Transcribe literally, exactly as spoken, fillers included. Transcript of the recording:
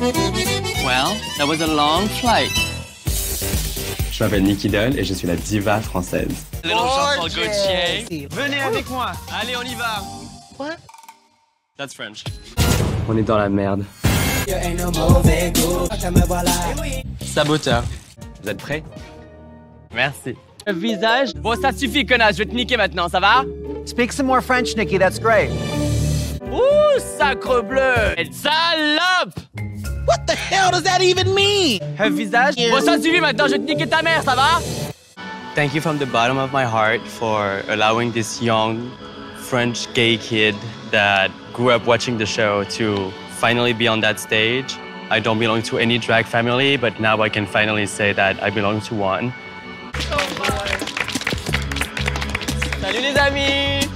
Well, that was a long flight. Je m'appelle Nicky et je suis la diva française. Little Rupaul Gauthier. Venez avec moi. Allez, on y va. What? That's French. On est dans la merde. Saboteur. Vous êtes prêts? Merci. Le visage. Bon, ça suffit, connasse. Je vais te niquer maintenant, ça va? Speak some more French, Nicky. That's great. Ouh, sacre bleu! Salope! What the hell does that even mean? Un visage. Bon, ça suffit maintenant. Je vais te niquer ta mère, ça va? Thank you from the bottom of my heart for allowing this young French gay kid that grew up watching the show to finally be on that stage. I don't belong to any drag family, but now I can finally say that I belong to one. Salut les amis!